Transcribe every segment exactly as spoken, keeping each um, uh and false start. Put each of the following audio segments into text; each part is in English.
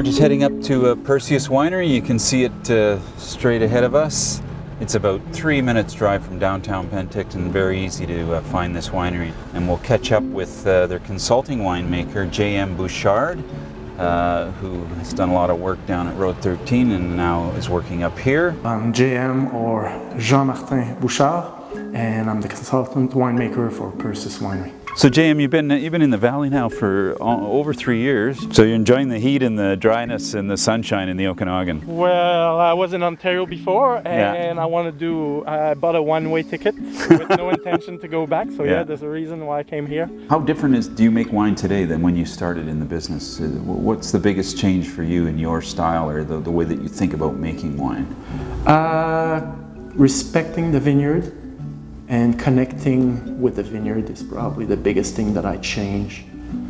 We're just heading up to uh, Perseus Winery. You can see it uh, straight ahead of us. It's about three minutes drive from downtown Penticton. Very easy to uh, find this winery. And we'll catch up with uh, their consulting winemaker, J M Bouchard, uh, who has done a lot of work down at Road thirteen and now is working up here. I'm J M, or Jean-Martin Bouchard, and I'm the consultant winemaker for Perseus Winery. So J M, you've been you've been in the valley now for over three years. So you're enjoying the heat and the dryness and the sunshine in the Okanagan. Well, I was in Ontario before, and yeah. I want to do. I bought a one-way ticket with no intention to go back. So yeah. yeah, there's a reason why I came here. How different is do you make wine today than when you started in the business? What's the biggest change for you in your style or the, the way that you think about making wine? Uh, respecting the vineyard. And connecting with the vineyard is probably the biggest thing that I change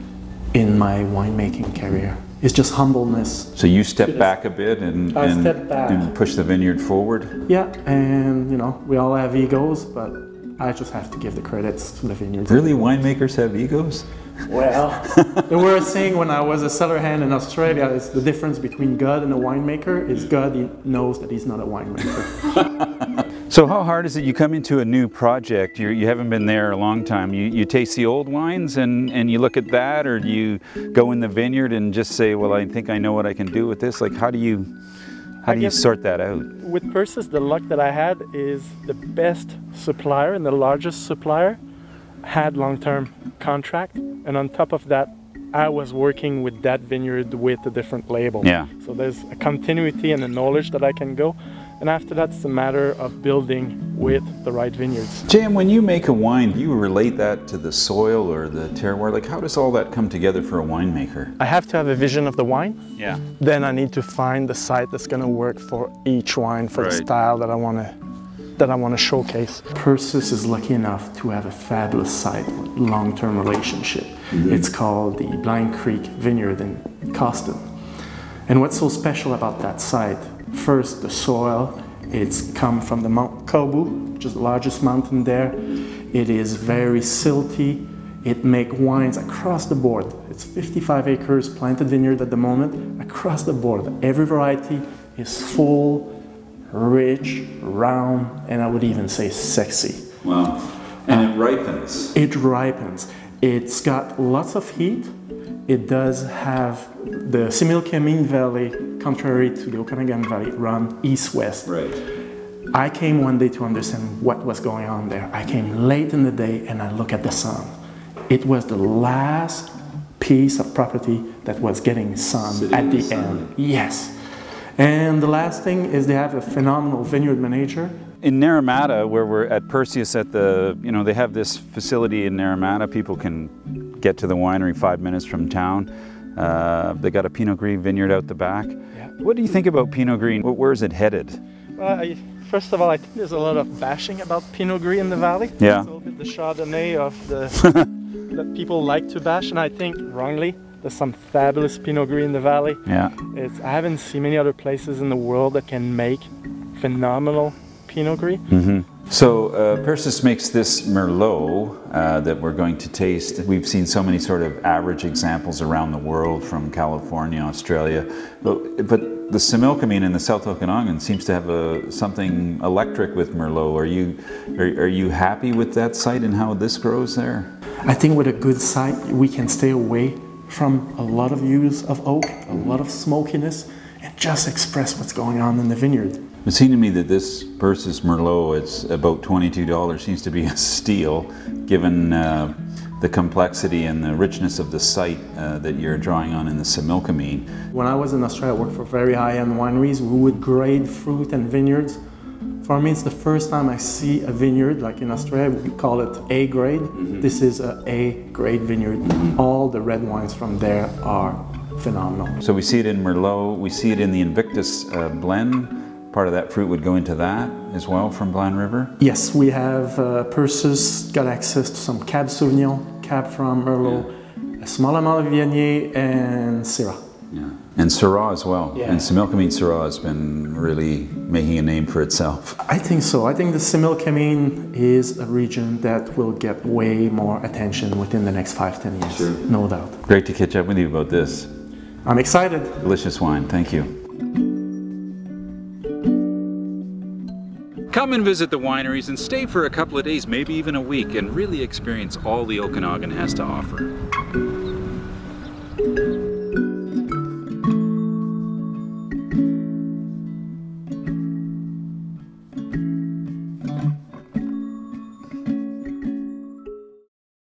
in my winemaking career. It's just humbleness. So you step back a bit and, I and, step back. and push the vineyard forward? Yeah, and you know, we all have egos, but I just have to give the credits to the vineyard. Really, winemakers have egos? Well, they were saying when I was a cellar hand in Australia, is the difference between God and a winemaker is God he knows that he's not a winemaker. So how hard is it? You come into a new project, you're, you haven't been there a long time, you, you taste the old wines and, and you look at that, or do you go in the vineyard and just say, well, I think I know what I can do with this? Like, how do you, how do you sort that out? With Perseus, the luck that I had is the best supplier and the largest supplier had long-term contract, and on top of that, I was working with that vineyard with a different label. Yeah. So there's a continuity and a knowledge that I can go. And after that, it's a matter of building with the right vineyards. J M, when you make a wine, do you relate that to the soil or the terroir? Like, how does all that come together for a winemaker? I have to have a vision of the wine. Yeah. Then I need to find the site that's going to work for each wine, for right. the style that I want to that I want to showcase. Perseus is lucky enough to have a fabulous site with long-term relationship. Mm-hmm. It's called the Blind Creek Vineyard in Coston. And what's so special about that site? First, the soil. It's come from the Mount Kobu, which is the largest mountain there. It is very silty. It makes wines across the board. It's fifty-five acres planted vineyard at the moment. Across the board, every variety is full, rich, round, and I would even say sexy. Wow. And it ripens. It ripens. It's got lots of heat. It does have the Similkameen Valley, contrary to the Okanagan Valley, run east-west. Right. I came one day to understand what was going on there. I came late in the day and I look at the sun. It was the last piece of property that was getting sun Sitting at the, the sun. end. Yes. And the last thing is they have a phenomenal vineyard manager. In Naramata, where we're at Perseus at the, you know, they have this facility in Naramata. People can get to the winery five minutes from town. Uh, they got a Pinot Gris vineyard out the back. Yeah. What do you think about Pinot Gris? Where is it headed? Well, I, first of all, I think there's a lot of bashing about Pinot Gris in the valley. Yeah. It's a little bit the Chardonnay of the that people like to bash, and I think wrongly. There's some fabulous Pinot Gris in the valley. Yeah. It's, I haven't seen many other places in the world that can make phenomenal Pinot Gris. Mm-hmm. So uh, Perseus makes this Merlot uh, that we're going to taste. We've seen so many sort of average examples around the world, from California, Australia, but, but the Similkameen in the South Okanagan seems to have a, something electric with Merlot. Are you, are, are you happy with that site and how this grows there? I think with a good site, we can stay away from a lot of use of oak, a lot of smokiness, and just express what's going on in the vineyard. It seemed to me that this Perseus Merlot, it's about twenty-two dollars, seems to be a steal, given uh, the complexity and the richness of the site uh, that you're drawing on in the Similkameen. When I was in Australia, I worked for very high-end wineries. We would grade fruit and vineyards. For me, it's the first time I see a vineyard, like in Australia, we call it A grade. Mm-hmm. This is a A grade vineyard. Mm-hmm. All the red wines from there are phenomenal. So we see it in Merlot, we see it in the Invictus uh, blend. Part of that fruit would go into that as well from Blind River? Yes, we have uh, Perseus got access to some Cab Sauvignon, Cab from Merlot, yeah. a small amount of Viognier, and Syrah. Yeah. And Syrah as well. Yeah. And Similkameen Syrah has been really making a name for itself. I think so. I think the Similkameen is a region that will get way more attention within the next five, ten years. Sure. No doubt. Great to catch up with you about this. I'm excited. Delicious wine, thank you. Come and visit the wineries and stay for a couple of days, maybe even a week, and really experience all the Okanagan has to offer.